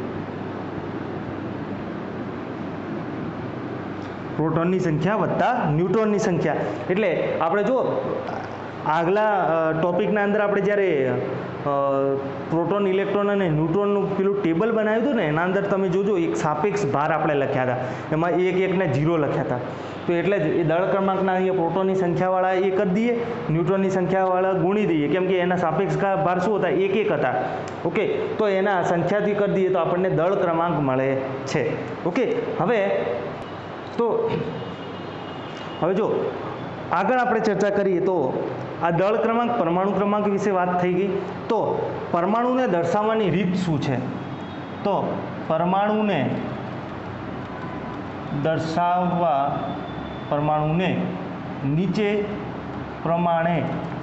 S1: પ્રોટોનની સંખ્યા વત્તા ન્યુટ્રોનની સંખ્યા. એટલે આપણે જો આગલા ટોપિકના અંદર આપણે જ્યારે પ્રોટોન, ઇલેક્ટ્રોન અને ન્યુટ્રોનનું પેલું ટેબલ બનાવ્યું હતું ને, એના અંદર તમે જોજો એક સાપેક્ષ ભાર આપણે લખ્યા હતા, એમાં એક એકને જીરો લખ્યા હતા. તો એટલે જ એ દળ ક્રમાંકના અહીંયા પ્રોટોનની સંખ્યાવાળા એ કરી દઈએ, ન્યુટ્રોનની સંખ્યાવાળા ગુણી દઈએ, કેમ કે એના સાપેક્ષ ભાર શું હતા? એક એક હતા. ઓકે, તો એના સંખ્યાથી કરી દઈએ તો આપણને દળ ક્રમાંક મળે છે. ઓકે, હવે તો હવે જો આગળ આપણે ચર્ચા કરીએ તો આ દળ ક્રમાંક, પરમાણુ ક્રમાંક વિશે વાત થઈ ગઈ. તો પરમાણુને દર્શાવવાની રીત શું છે? તો પરમાણુને દર્શાવવા પરમાણુને નીચે પ્રમાણે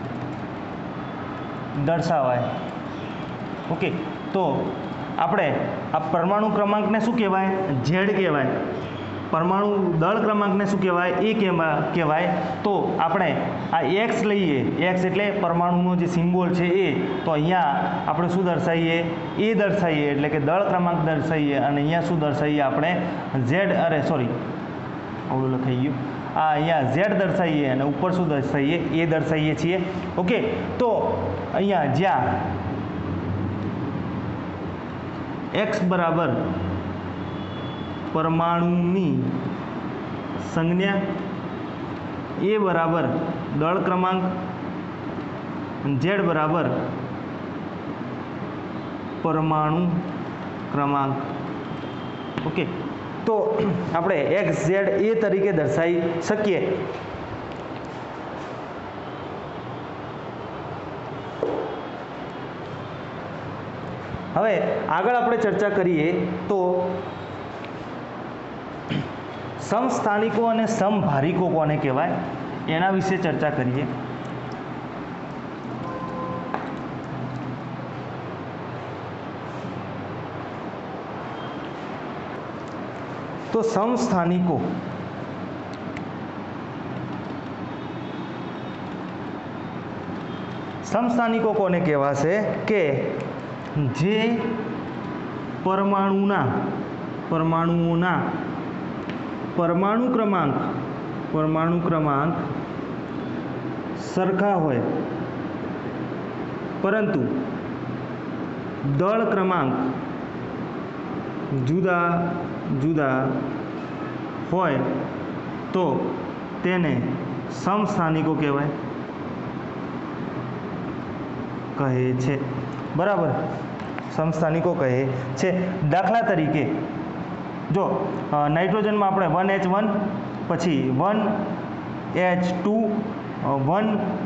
S1: દર્શાવાય. ઓકે, તો આપણે આ પરમાણુ ક્રમાંકને શું કહેવાય? ઝેડ કહેવાય. પરમાણુ દળ ક્રમાંકને શું કહેવાય? એ કહેવાય. તો આપણે આ એક્સ લઈએ, એક્સ એટલે પરમાણુનો જે સિમ્બોલ છે એ, તો અહીંયા આપણે શું દર્શાવીએ? એ દર્શાવીએ, એટલે કે દળ ક્રમાંક દર્શાવીએ. અને અહીંયા શું દર્શાવીએ આપણે? ઝેડ, અરે સોરી ઓલું લખાઈ ગયું. આ અહીંયા ઝેડ દર્શાવીએ અને ઉપર શું દર્શાવીએ? એ દર્શાવીએ છીએ. ઓકે, તો અહીંયા જ્યાં એક્સ બરાબર પરમાણુની સંજ્ઞા, એ બરાબર દળ ક્રમાંક, ઝેડ બરાબર પરમાણુ ક્રમાંક. ઓકે, તો આપણે એક્સ ઝેડ એ તરીકે દર્શાવી શકીએ. હવે આગળ આપણે ચર્ચા કરીએ તો સમસ્થાનિકો અને સમભારિકો કોને કહેવાય એના વિશે ચર્ચા કરીએ. તો સમસ્થાનિકો સમસ્થાનિકો કોને કહેવાશે કે જે પરમાણુના પરમાણુઓના પરમાણુ ક્રમાંક પરમાણુ ક્રમાંક સરખા હોય પરંતુ દળ ક્રમાંક જુદા જુદા હોય તો તેને સમસ્થાનિકો કહેવાય કહે છે. બરાબર, સમસ્થાનિકો કહે છે. દાખલા તરીકે જો નાઇટ્રોજનમાં આપણે વન એચ વન, પછી one H two, one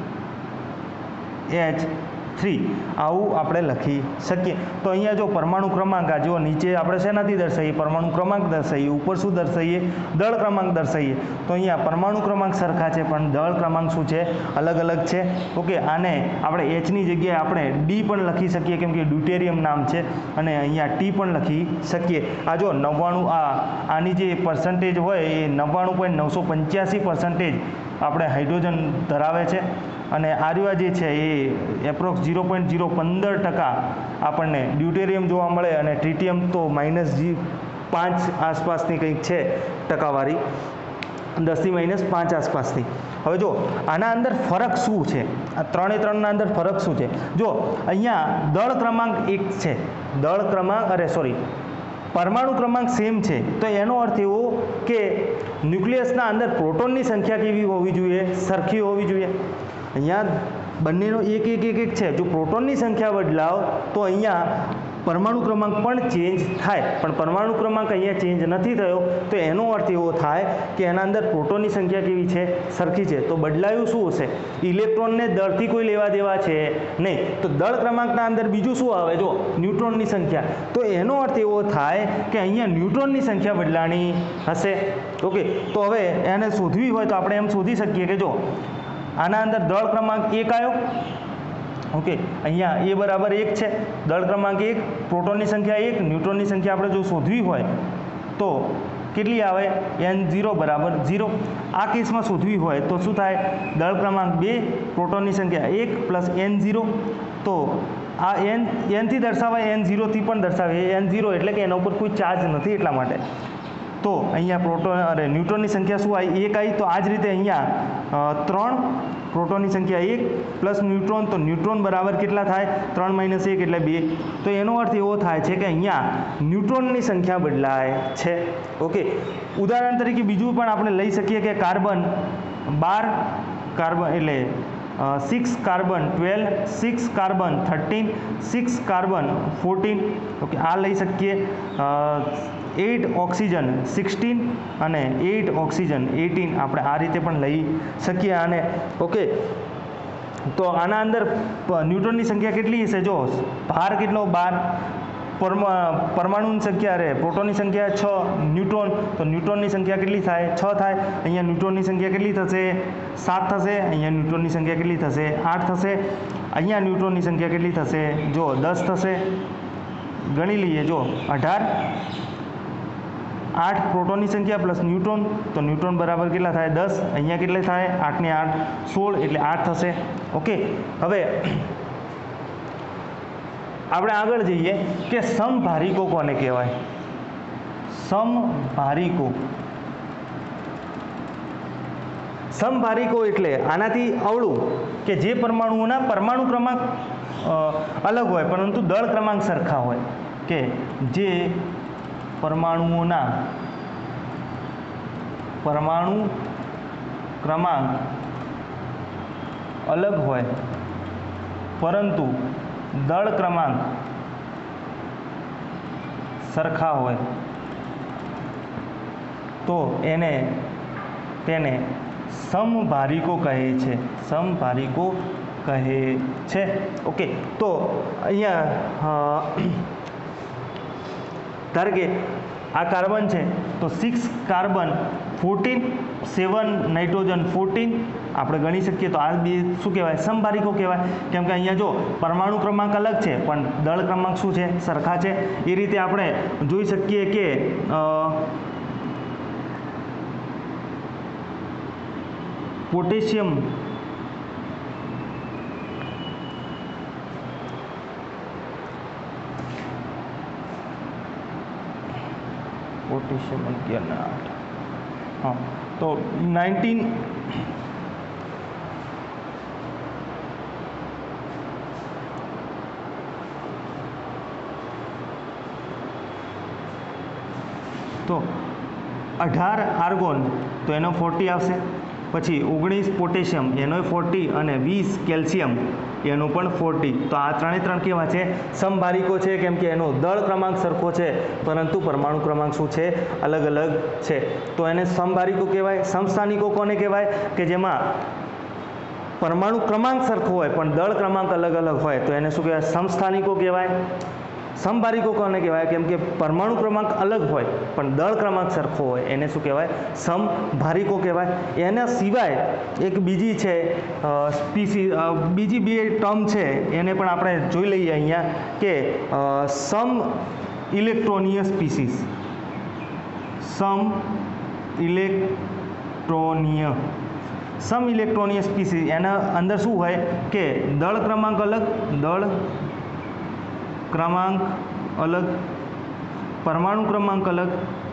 S1: H three આવું આપણે લખી શકીએ. તો અહીંયા જો પરમાણુ ક્રમાંક આ જો નીચે આપણે શેનાથી દર્શાવીએ? પરમાણુ ક્રમાંક દર્શાવીએ. ઉપર શું દર્શાવીએ? દળ ક્રમાંક દર્શાવીએ. તો અહીંયા પરમાણુ ક્રમાંક સરખા છે પણ દળ ક્રમાંક શું છે? અલગ અલગ છે. ઓકે, આને આપણે એચની જગ્યાએ આપણે ડી પણ લખી શકીએ કેમ કે ડ્યુટેરિયમ નામ છે, અને અહીંયા ટી પણ લખી શકીએ. આ જો નવ્વાણું, આ આની જે પર્સન્ટેજ હોય એ નવ્વાણું પોઈન્ટ નવસો પંચ્યાસી પર્સન્ટેજ આપણે હાઇડ્રોજન ધરાવે છે, અને આર્યા જે છે એ એપ્રોક્સ ઝીરો પોઈન્ટ ઝીરો પંદર ટકા આપણને ડ્યુટેરિયમ જોવા મળે, અને ટ્રિટિયમ તો માઇનસ જી પાંચ આસપાસની કંઈક છે ટકાવારી, દસથી માઇનસ પાંચ આસપાસની. હવે જો આના અંદર ફરક શું છે? આ ત્રણે ત્રણના અંદર ફરક શું છે? જો અહીંયા દળ ક્રમાંક એક છે, દળ ક્રમાંક અરે સોરી પરમાણુ ક્રમાંક સેમ છે, તો એનો અર્થ એવો કે ન્યુક્લિયસના અંદર પ્રોટોનની સંખ્યા કેવી હોવી જોઈએ? સરખી હોવી જોઈએ. અહીંયા બંનેનો એક એક એક એક છે. જો પ્રોટોનની સંખ્યા બદલાવ તો અહીંયા પરમાણુ ક્રમાંક પણ ચેન્જ થાય, પણ પરમાણુ ક્રમાંક અહીંયા ચેન્જ નથી થયો, તો એનો અર્થ એવો થાય કે એના અંદર પ્રોટોનની સંખ્યા કેવી છે? સરખી છે. તો બદલાયું શું હશે? ઇલેક્ટ્રોનને દળથી કોઈ લેવા દેવા છે નહીં, તો દળ ક્રમાંકના અંદર બીજું શું આવે? જો ન્યુટ્રોનની સંખ્યા, તો એનો અર્થ એવો થાય કે અહીંયા ન્યુટ્રોનની સંખ્યા બદલાણી હશે. ઓકે, તો હવે એને શોધવી હોય તો આપણે એમ શોધી શકીએ કે જો આના અંદર દળ ક્રમાંક એક આવ્યો. ઓકે, અહીંયા એ બરાબર એક છે, દળ ક્રમાંક એક, પ્રોટોનની સંખ્યા એક, ન્યુટ્રોનની સંખ્યા આપણે જો શોધવી હોય તો કેટલી આવે? એન ઝીરો બરાબર ઝીરો. આ કેસમાં શોધવી હોય તો શું થાય? દળ ક્રમાંક બે, પ્રોટોનની સંખ્યા એક પ્લસ એન ઝીરો. તો આ એન એનથી દર્શાવાય, એન ઝીરોથી પણ દર્શાવે. એન ઝીરો એટલે કે એના ઉપર કોઈ ચાર્જ નથી એટલા માટે. તો અહીંયા પ્રોટોન અરે ન્યુટ્રોનની સંખ્યા શું આવી? એક આવી. તો આ જ રીતે અહીંયા ત્રણ, પ્રોટોનની સંખ્યા એક પ્લસ ન્યુટ્રોન, તો ન્યુટ્રોન બરાબર કેટલા થાય? ત્રણ માઇનસ એક એટલે બે. તો એનો અર્થ એવો થાય છે કે અહીંયા ન્યુટ્રોનની સંખ્યા બદલાય છે. ઓકે, ઉદાહરણ તરીકે બીજું પણ આપણે લઈ શકીએ કે કાર્બન બાર, કાર્બન એટલે six carbon twelve, six carbon thirteen, six carbon fourteen. Okay, આ લઈ શકીએ. એઇટ ઓક્સિજન સિક્સટીન અને એઇટ ઓક્સિજન એટીન, આપણે આ રીતે પણ લઈ શકીએ આને. ઓકે, તો આના અંદર ન્યુટ્રોનની સંખ્યા કેટલી હશે? જો ભાર કેટલો? બાર. પરમાણુની સંખ્યા રે પ્રોટોનની સંખ્યા છ, ન્યુટ્રોન, તો ન્યુટ્રોનની સંખ્યા કેટલી થાય? છ થાય. અહીંયા ન્યુટ્રોનની સંખ્યા કેટલી થશે? સાત થશે. અહીંયા ન્યુટ્રોનની સંખ્યા કેટલી થશે? આઠ થશે. અહીંયા ન્યુટ્રોનની સંખ્યા કેટલી થશે? જો દસ થશે. ગણી લઈએ. જો અઢાર, આઠ પ્રોટોનની સંખ્યા પ્લસ ન્યુટ્રોન, તો ન્યુટ્રોન બરાબર કેટલા થાય? દસ. અહીંયા કેટલા થાય? આઠ ને આઠ સોળ એટલે આઠ થશે. ઓકે, હવે આપણે આગળ જઈએ કે સમભારિકો કોને કહેવાય? સમભારિકો. સમભારિકો એટલે આનાથી અવળું કે જે પરમાણુઓના પરમાણુ ક્રમાંક અલગ હોય પરંતુ દળ ક્રમાંક સરખા હોય, કે જે પરમાણુઓના પરમાણુ ક્રમાંક અલગ હોય પરંતુ દળ ક્રમાંક સરખા હોય તો એને તેને સમભારિકો કહે છે. સમભારિકો કહે છે. ઓકે, તો અહીંયા ધારો કે આ કાર્બન છે તો six carbon fourteen, seven nitrogen fourteen આપણે ગણી શકીએ. તો આ બે શું કહેવાય? સમભારિકો કહેવાય. કેમ કે અહીંયા જો પરમાણુ ક્રમાંક અલગ છે પણ દળ ક્રમાંક શું છે? સરખા છે. એ રીતે આપણે જોઈ શકીએ કે પોટેશિયમ પોટેશિયમ અગિયાર ને આઠ, હા, તો નાઇન્ટીન તો અઢાર આર્ગોન તો એનો ફોર્ટી આવશે. પછી ઓગણીસ પોટેશિયમ એનો ફોર્ટી અને વીસ કેલ્શિયમ એનું પણ ફોર્ટી. તો આ ત્રણે ત્રણ કેવા છે? સમભારિકો છે. કેમ કે એનો દળ ક્રમાંક સરખો છે પરંતુ પરમાણુ ક્રમાંક શું છે? અલગ અલગ છે. તો એને સમભારિકો કહેવાય. સમસ્થાનિકો કોને કહેવાય? કે જેમાં પરમાણુ ક્રમાંક સરખો હોય પણ દળ ક્રમાંક અલગ અલગ હોય તો એને શું કહેવાય? સમસ્થાનિકો કહેવાય. સમભારિકો કોને કહેવાય? કેમ કે પરમાણુ ક્રમાંક અલગ હોય પણ દળ ક્રમાંક સરખો હોય એને શું કહેવાય? સમભારિકો કહેવાય. એના સિવાય એક બીજી છે સ્પીસી, બીજી બે ટર્મ છે એને પણ આપણે જોઈ લઈએ અહીંયા કે સમ ઇલેક્ટ્રોનીય સ્પીસીસ. સમ ઇલેક્ટ્રોનીય સમ ઇલેક્ટ્રોનીય સ્પીસીસ એના અંદર શું હોય કે દળ ક્રમાંક અલગ, દળ ક્રમાંક અલગ, પરમાણુ ક્રમાંક અલગ,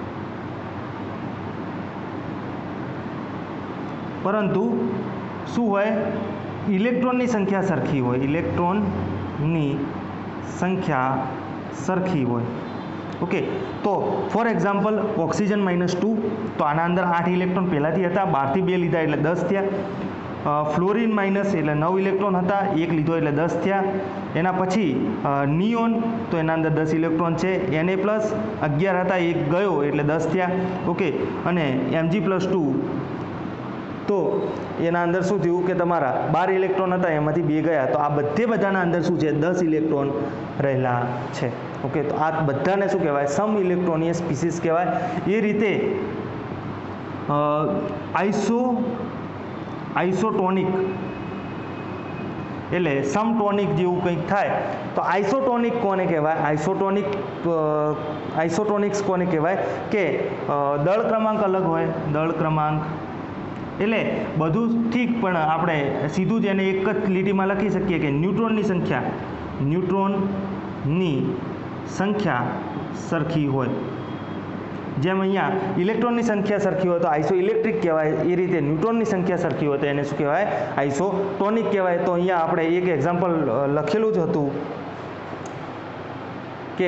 S1: પરંતુ શું હોય? ઇલેક્ટ્રોનની સંખ્યા સરખી હોય. ઇલેક્ટ્રોનની સંખ્યા સરખી હોય. ઓકે, તો for example oxygen minus two, તો આના અંદર આઠ ઇલેક્ટ્રોન પહેલાંથી હતા, બારથી બે લીધા એટલે દસ થયા. ફ્લોરિન માઇનસ એટલે નવ ઇલેક્ટ્રોન હતા, એક લીધો એટલે દસ થયા. એના પછી નિયોન, તો એના અંદર દસ ઇલેક્ટ્રોન છે. Na પ્લસ અગિયાર હતા, એક ગયો એટલે દસ થયા. ઓકે, અને એમજી પ્લસ ટુ, તો એના અંદર શું થયું કે તમારા બાર ઇલેક્ટ્રોન હતા, એમાંથી બે ગયા. તો આ બધે બધાના અંદર શું છે, દસ ઇલેક્ટ્રોન રહેલા છે. ઓકે, તો આ બધાને શું કહેવાય, સમ ઇલેક્ટ્રોનિયસ સ્પીસીસ કહેવાય. એ રીતે આઈસો આઈસોટોનિક એટલે સમટોનિક જેવું કંઈક થાય. તો આઈસોટોનિક કોને કહેવાય, આઈસોટોનિક આઈસોટોનિક્સ કોને કહેવાય કે દળ ક્રમાંક અલગ હોય. દળ ક્રમાંક એટલે બધું ઠીક, પણ આપણે સીધું જ એને એક જ લીટીમાં લખી શકીએ કે ન્યુટ્રોનની સંખ્યા ન્યુટ્રોનની સંખ્યા સરખી હોય. જેમ અહીંયા ઇલેક્ટ્રોનની સંખ્યા સરખી હોય તો આઈસો ઇલેક્ટ્રિક કહેવાય, એ રીતે ન્યુટ્રોનની સંખ્યા સરખી હોય તો એને શું કહેવાય, આઈસોટોનિક કહેવાય. તો અહીંયા આપણે એક એક્ઝામ્પલ લખેલું જ હતું કે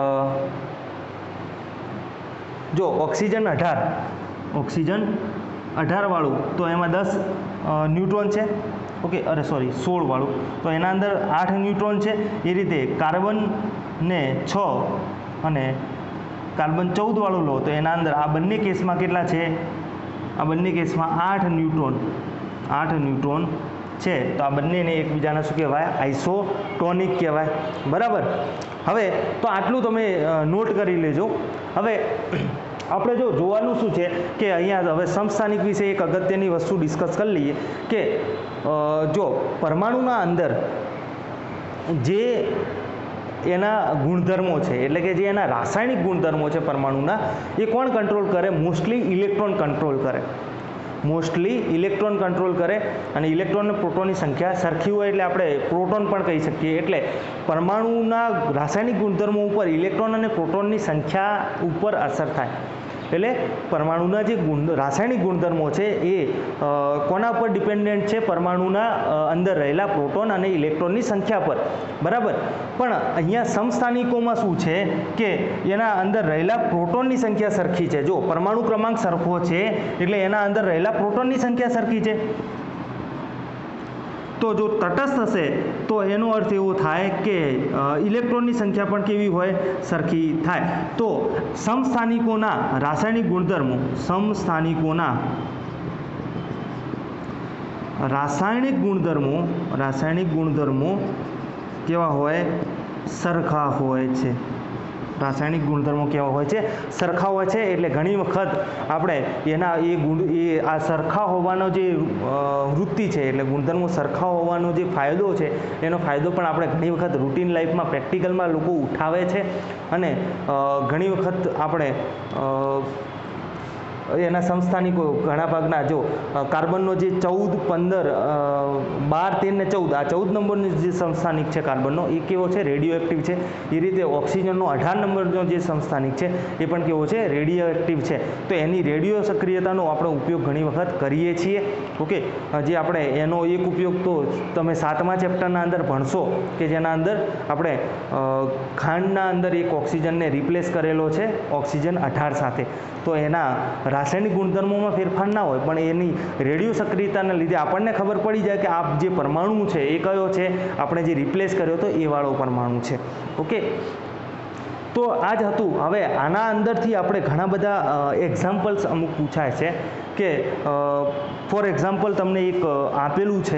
S1: જો ઓક્સિજન અઢાર ઓક્સિજન અઢાર વાળું, તો એમાં દસ ન્યુટ્રોન છે. ઓકે, અરે સોરી સોળ વાળું, તો એના અંદર આઠ ન્યુટ્રોન છે. એ રીતે કાર્બન ને છ અને કાર્બન ચૌદ વાળું લો તો એના અંદર આ બંને કેસમાં કેટલા છે, આ બંને કેસમાં આઠ ન્યુટ્રોન આઠ ન્યુટ્રોન છે. તો આ બંનેને એકબીજાને શું કહેવાય, આઈસોટોનિક કહેવાય. બરાબર. હવે તો આટલું તમે નોટ કરી લેજો. હવે આપણે જો જોવાનું શું છે કે અહીંયા હવે સમસ્થાનિક વિશે એક અગત્યની વસ્તુ ડિસ્કસ કરી લઈએ કે જો પરમાણુના અંદર જે એના ગુણધર્મો છે, એટલે કે જે એના રાસાયણિક ગુણધર્મો છે પરમાણુના, એ કોણ કંટ્રોલ કરે, મોસ્ટલી ઇલેક્ટ્રોન કંટ્રોલ કરે. મોસ્ટલી ઇલેક્ટ્રોન કંટ્રોલ કરે. અને ઇલેક્ટ્રોન અને પ્રોટોનની સંખ્યા સરખી હોય એટલે આપણે પ્રોટોન પણ કહી શકીએ. એટલે પરમાણુના રાસાયણિક ગુણધર્મો ઉપર ઇલેક્ટ્રોન અને પ્રોટોનની સંખ્યા ઉપર અસર થાય. એટલે પરમાણુના જે ગુણ રાસાયણિક ગુણધર્મો છે એ કોના પર ડિપેન્ડન્ટ છે, પરમાણુના અંદર રહેલા પ્રોટોન અને ઇલેક્ટ્રોનની સંખ્યા પર. બરાબર. પણ અહીંયા સમસ્થાનિકોમાં શું છે કે એના અંદર રહેલા પ્રોટોનની સંખ્યા સરખી છે. જો પરમાણુ ક્રમાંક સરખો છે એટલે એના અંદર રહેલા પ્રોટોનની સંખ્યા સરખી છે. તો જો તટસ્થ હશે તો એનો અર્થ એવો થાય કે ઇલેક્ટ્રોનની સંખ્યા પણ કેવી હોય, સરખી થાય. તો સમસ્થાનિકોના રાસાયણિક ગુણધર્મો સમસ્થાનિકોના રાસાયણિક ગુણધર્મો રાસાયણિક ગુણધર્મો કેવા હોય, સરખા હોય છે. રાસાયણિક ગુણધર્મો કેવા હોય છે, સરખા હોય છે. એટલે ઘણી વખત આપણે એના એ ગુણ એ આ સરખા હોવાનો જે વૃત્તિ છે, એટલે ગુણધર્મો સરખા હોવાનો જે ફાયદો છે, એનો ફાયદો પણ આપણે ઘણી વખત રૂટીન લાઈફમાં પ્રેક્ટિકલમાં લોકો ઉઠાવે છે. અને ઘણી વખત આપણે એના સમસ્થાનિકો ઘણા ભાગના જો કાર્બનનો જે ચૌદ પંદર બાર તેર ને ચૌદ આ ચૌદ નંબરનો જે સમસ્થાનિક છે કાર્બનનો, એ કેવો છે, રેડિયો એક્ટિવ છે. એ રીતે ઓક્સિજનનો અઢાર નંબરનો જે સમસ્થાનિક છે એ પણ કેવો છે, રેડિયો એક્ટિવ છે. તો એની રેડિયો સક્રિયતાનો આપણે ઉપયોગ ઘણી વખત કરીએ છીએ. ઓકે, જે આપણે એનો એક ઉપયોગ તો તમે સાતમા ચેપ્ટરના અંદર ભણશો કે જેના અંદર આપણે ખાંડના અંદર એક ઓક્સિજનને રિપ્લેસ કરેલો છે ઓક્સિજન અઢાર સાથે. તો એના રાસાયણિક ગુણધર્મોમાં ફેરફાર ના હોય, પણ એની રેડિયો સક્રિયતાના લીધે આપણને ખબર પડી જાય કે આ જે પરમાણુ છે એ કયો છે, આપણે જે રિપ્લેસ કર્યો તો એ વાળો પરમાણુ છે. ઓકે, તો આ જ હતું. હવે આના અંદરથી આપણે ઘણા બધા એક્ઝામ્પલ્સ અમુક પૂછાય છે કે ફોર એક્ઝામ્પલ તમને એક આપેલું છે.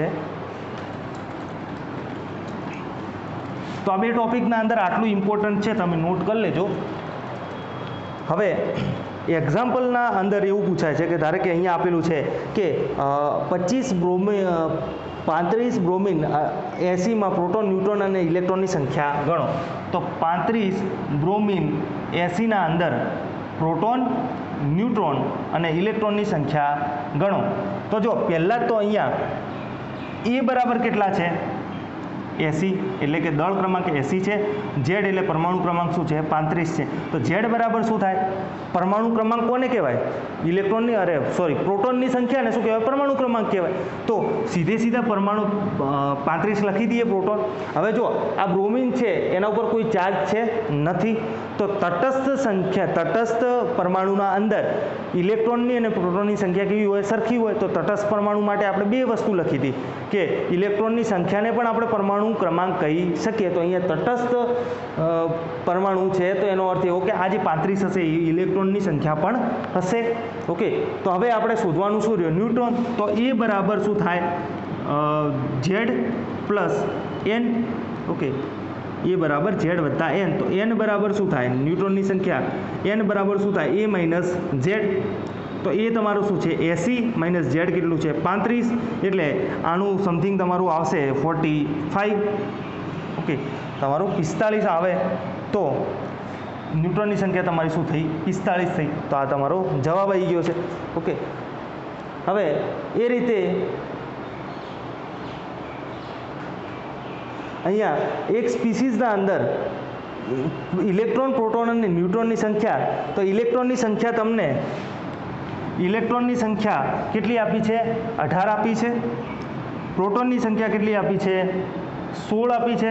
S1: તો આ બે ટોપિકના અંદર આટલું ઇમ્પોર્ટન્ટ છે, તમે નોટ કરી લેજો. હવે એક્ઝામ્પલના અંદર એવું પૂછાય છે કે ધારે કે અહીંયા આપેલું છે કે પચીસ બ્રોમિન પાંત્રીસ બ્રોમિન એંસીમાં પ્રોટોન, ન્યુટ્રોન અને ઇલેક્ટ્રોનની સંખ્યા ગણો. તો પાંત્રીસ બ્રોમિન એંસીના અંદર પ્રોટોન, ન્યુટ્રોન અને ઇલેક્ટ્રોનની સંખ્યા ગણો. તો જો પહેલાં તો અહીંયા એ બરાબર કેટલા છે, એંસી, એટલે કે દળ ક્રમાંક એંસી છે. ઝેડ એટલે પરમાણુ ક્રમાંક શું છે, પાંત્રીસ છે. તો ઝેડ બરાબર શું થાય, પરમાણુ ક્રમાંક કોને કહેવાય, ઇલેક્ટ્રોનની અરે સોરી પ્રોટોનની સંખ્યાને શું કહેવાય, પરમાણુ ક્રમાંક કહેવાય. તો સીધે સીધા પરમાણુ પાંત્રીસ લખી દઈએ પ્રોટોન. હવે જો આ બ્રોમિન છે એના ઉપર કોઈ ચાર્જ છે નથી, તો તટસ્થ સંખ્યા તટસ્થ પરમાણુના અંદર ઇલેક્ટ્રોનની અને પ્રોટોનની સંખ્યા કેવી હોય? સરખી હોય. તો તટસ્થ પરમાણુ માટે આપણે બે વસ્તુ લખી હતી કે ઇલેક્ટ્રોનની સંખ્યાને પણ આપણે પરમાણુ ક્રમાંક કહી શકીએ. તો અહીંયા તટસ્થ પરમાણુ છે તો એનો અર્થ એવો કે આ જે પાંત્રીસ હશે એ ઇલેક્ટ્રોનની સંખ્યા પણ હશે. ઓકે, તો હવે આપણે શોધવાનું શું રહ્યું? ન્યુટ્રોન. તો એ બરાબર શું થાય? Z plus N. Okay, A બરાબર ઝેડ વત્તા એન. તો એન બરાબર શું થાય? ન્યુટ્રોનની સંખ્યા એન બરાબર શું થાય? A minus Z. તો એ તમારું શું છે? એસી માઇનસ ઝેડ કેટલું છે? પાંત્રીસ. એટલે આનું સમથિંગ તમારું આવશે ફોર્ટી ફાઇવ. ઓકે, તમારું પિસ્તાલીસ આવે તો ન્યુટ્રોનની સંખ્યા તમારી શું થઈ? પિસ્તાલીસ થઈ. તો આ તમારો જવાબ આવી ગયો છે. ઓકે, હવે એ રીતે અહીંયા એક સ્પીસીઝના અંદર ઇલેક્ટ્રોન, પ્રોટોન અને ન્યુટ્રોનની સંખ્યા, તો ઇલેક્ટ્રોનની સંખ્યા તમને ઇલેક્ટ્રોનની સંખ્યા કેટલી આપી છે? અઢાર આપી છે. પ્રોટોનની સંખ્યા કેટલી આપી છે? સોળ આપી છે.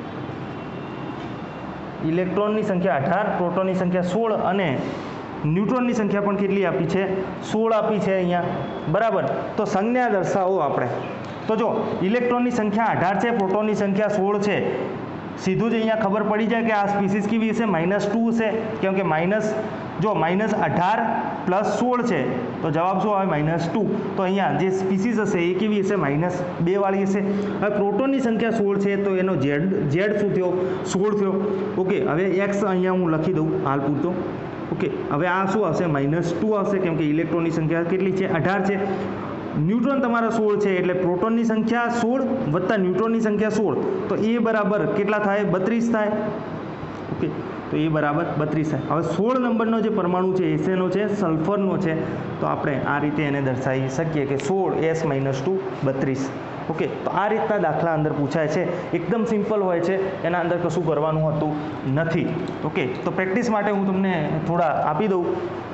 S1: ઇલેક્ટ્રોનની સંખ્યા અઢાર, પ્રોટોનની સંખ્યા સોળ અને ન્યુટ્રોનની સંખ્યા પણ કેટલી આપી છે? સોળ આપી છે અહીંયા. બરાબર. તો સંજ્ઞા દર્શાવો આપણે. તો જો ઇલેક્ટ્રોનની સંખ્યા અઢાર છે, પ્રોટોનની સંખ્યા સોળ છે, સીધું જ અહીંયા ખબર પડી જાય કે આ સ્પીસીસ કેવી હશે? માઇનસ ટુ હશે. કેમ કે માઇનસ જો માઇનસ અઢાર પ્લસ સોળ છે તો જવાબ શું આવે? Minus two. તો અહીંયા જે સ્પીસીસ હશે એ કેવી હશે? માઇનસ બે વાળી હશે. હવે પ્રોટોનની સંખ્યા સોળ છે તો એનો ઝેડ ઝેડ શું થયો? સોળ થયો. ઓકે, હવે એક્સ અહીંયા હું લખી દઉં હાલ પૂરતો. ઓકે, હવે આ શું આવશે? માઇનસ ટુ આવશે. કેમ કે ઇલેક્ટ્રોનની સંખ્યા કેટલી છે? અઢાર છે. ન્યુટ્રોન તમારા સોળ છે એટલે પ્રોટોનની સંખ્યા સોળ વત્તા ન્યુટ્રોનની સંખ્યા સોળ. તો એ બરાબર કેટલા થાય? બત્રીસ થાય. ઓકે, તો એ બરાબર બત્રીસ થાય. હવે સોળ નંબરનો જે પરમાણુ છે એ શેનો છે? સલ્ફરનો છે. તો આપણે આ રીતે એને દર્શાવી શકીએ કે સોળ એસ માઇનસ ટુ બત્રીસ. ઓકે, તો આ રીતના દાખલા અંદર પૂછાય છે. એકદમ સિમ્પલ હોય છે, એના અંદર કશું કરવાનું હોતું નથી. ઓકે, તો પ્રેક્ટિસ માટે હું તમને થોડા આપી દઉં.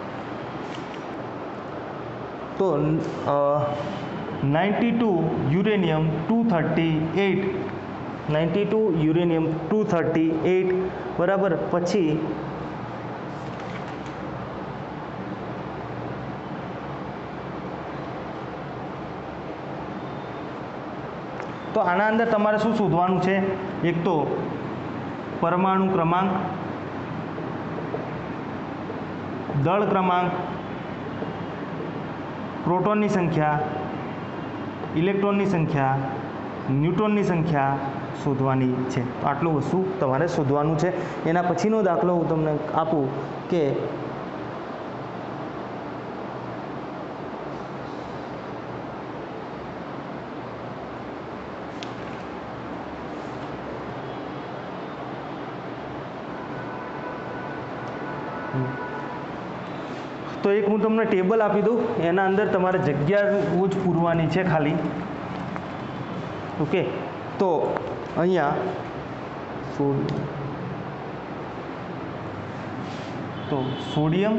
S1: તો ninety two uranium two thirty eight ninety two uranium two thirty eight બરાબર. પછી તો આના અંદર તમારે શું શોધવાનું છે? એક તો પરમાણુ ક્રમાંક, દળ ક્રમાંક, પ્રોટોનની સંખ્યા, ઇલેક્ટ્રોનની સંખ્યા, ન્યુટ્રોનની સંખ્યા શોધવાની છે. તો આટલું વસ્તુ તમારે શોધવાનું છે. એના પછીનો દાખલો હું તમને આપું કે તો એક હું તમને ટેબલ આપી દઉં, એના અંદર તમારે જગ્યાઓ જ પૂરવાની છે ખાલી. ઓકે, તો અહીંયા તો સોડિયમ,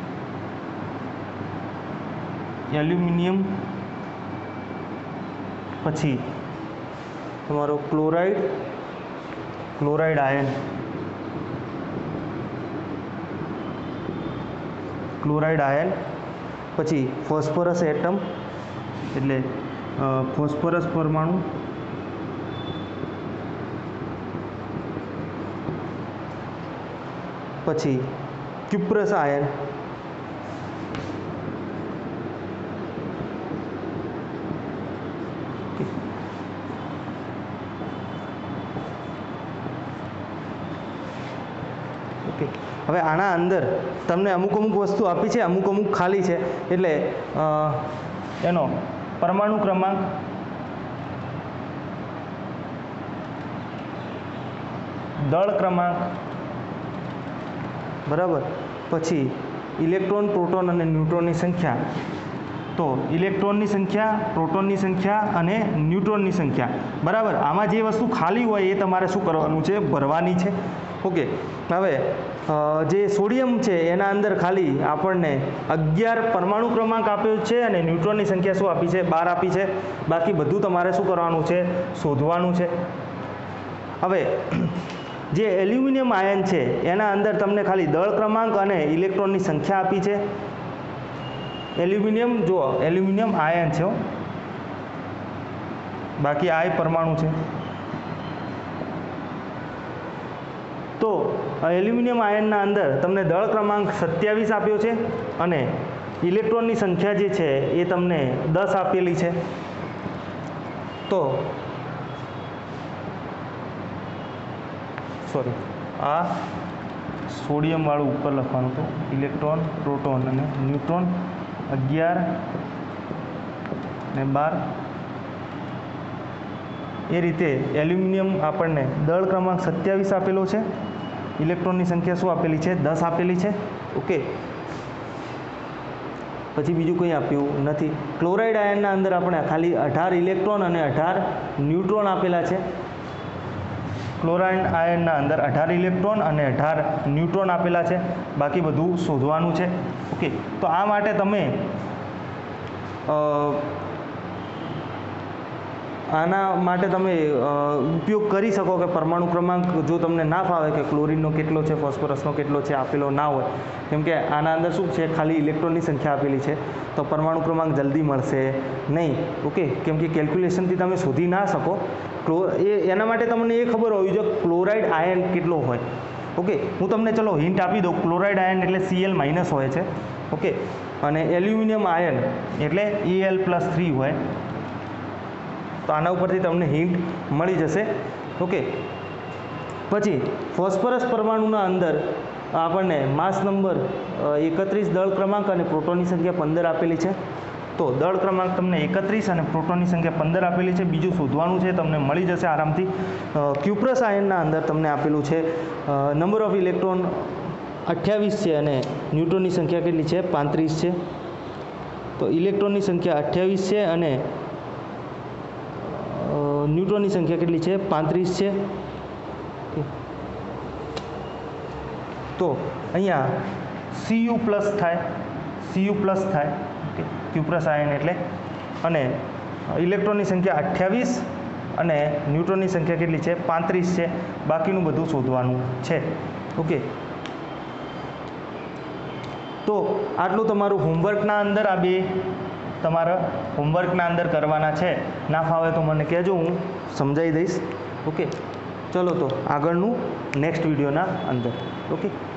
S1: એલ્યુમિનિયમ, પછી તમારો chloride, chloride ion, chloride ion, પછી ફોસ્ફરસ એટમ એટલે ફોસ્ફરસ પરમાણુ, પછી ક્યુપ્રસ આયન, ઓકે. હવે આના અંદર તમને અમુક અમુક વસ્તુ આપી છે, અમુક અમુક ખાલી છે, એટલે એનો પરમાણુ ક્રમાંક, દળ ક્રમાંક, બરાબર, પછી ઇલેક્ટ્રોન, પ્રોટોન અને ન્યુટ્રોનની સંખ્યા. તો ઇલેક્ટ્રોનની સંખ્યા, પ્રોટોનની સંખ્યા અને ન્યુટ્રોનની સંખ્યા, બરાબર. આમાં જે વસ્તુ ખાલી હોય એ તમારે શું કરવાનું છે? ભરવાની છે. ઓકે, હવે જે સોડિયમ છે એના અંદર ખાલી આપણને અગિયાર પરમાણુ ક્રમાંક આપ્યો છે અને ન્યુટ્રોનની સંખ્યા શું આપી છે? બાર આપી છે. બાકી બધું તમારે શું કરવાનું છે? શોધવાનું છે. હવે જે એલ્યુમિનિયમ આયન છે એના અંદર તમને ખાલી દળ ક્રમાંક અને ઇલેક્ટ્રોનની સંખ્યા આપી છે. એલ્યુમિનિયમ જો એલ્યુમિનિયમ આયન છે, બાકી આય પરમાણુ છે. તો એલ્યુમિનિયમ આયનના અંદર તમને દળ ક્રમાંક સત્યાવીસ આપ્યો છે અને ઇલેક્ટ્રોનની સંખ્યા જે છે એ તમને દસ આપેલી છે. તો સોરી આ સોડિયમ વાળું ઉપર લખવાનું હતું, ઇલેક્ટ્રોન, પ્રોટોન અને ન્યુટ્રોન અગિયાર ને બાર. એ રીતે એલ્યુમિનિયમ આપણને દળ ક્રમાંક સત્યાવીસ આપેલો છે, ઇલેક્ટ્રોનની સંખ્યા શું આપેલી છે? દસ આપેલી છે. ઓકે, પછી બીજું કંઈ આપ્યું નથી. ક્લોરાઇડ આયનના અંદર આપણે ખાલી અઢાર ઇલેક્ટ્રોન અને અઢાર ન્યુટ્રોન આપેલા છે. ક્લોરાઇડ આયનના અંદર અઢાર ઇલેક્ટ્રોન અને અઢાર ન્યુટ્રોન આપેલા છે, બાકી બધું શોધવાનું છે. ઓકે, તો આ માટે તમે આના માટે તમે ઉપયોગ કરી શકો કે પરમાણુ ક્રમાંક જો તમને ના ફાવે કે ક્લોરીનનો કેટલો છે, ફોસ્ફરસનો કેટલો છે, આપેલો ના હોય, કેમ કે આના અંદર શું છે ખાલી ઇલેક્ટ્રોનની સંખ્યા આપેલી છે, તો પરમાણુ ક્રમાંક જલ્દી મળશે નહીં. ઓકે, કેમ કે કેલ્ક્યુલેશનથી તમે શોધી ના શકો. ક્લો એ એના માટે તમને એ ખબર હોવી જોઈએ ક્લોરાઇડ આયન કેટલો હોય. ઓકે, હું તમને ચલો હિન્ટ આપી દઉં. ક્લોરાઇડ આયન એટલે Cl માઇનસ હોય છે. ઓકે, અને એલ્યુમિનિયમ આયન એટલે Al પ્લસ થ્રી હોય. તો આના ઉપરથી તમને હિન્ટ મળી જશે. ઓકે, પછી ફોસ્ફરસ પરમાણુના અંદર આપણને માસ નંબર એકત્રીસ દળ ક્રમાંક અને પ્રોટોનની સંખ્યા પંદર આપેલી છે. તો દળ ક્રમાંક તમને એકત્રીસ અને પ્રોટોનની સંખ્યા પંદર આપેલી છે. બીજું શોધવાનું છે, તમને મળી જશે આરામથી. ક્યુપ્રસ આયનના અંદર તમને આપેલું છે નંબર ઓફ ઇલેક્ટ્રોન અઠ્યાવીસ છે અને ન્યુટ્રોનની સંખ્યા કેટલી છે? પાંત્રીસ છે. તો ઇલેક્ટ્રોનની સંખ્યા અઠ્યાવીસ છે અને ન્યુટ્રોનની સંખ્યા કેટલી છે? પાંત્રીસ છે. તો અહીંયા Cu પ્લસ થાય, Cu પ્લસ થાય. ઓકે, ક્યુપ્રસ આયન એટલે. અને ઇલેક્ટ્રોનની સંખ્યા અઠ્યાવીસ અને ન્યુટ્રોનની સંખ્યા કેટલી છે? પાંત્રીસ છે. બાકીનું બધું શોધવાનું છે. ઓકે, તો આટલું તમારું હોમવર્કના અંદર આ બે તમારા હોમવર્કના અંદર કરવાના છે. ના ફાવે તો મને કહેજો, હું સમજાવી દઈશ. ઓકે, ચલો તો આગળનું નેક્સ્ટ વિડીયોના અંદર. ઓકે.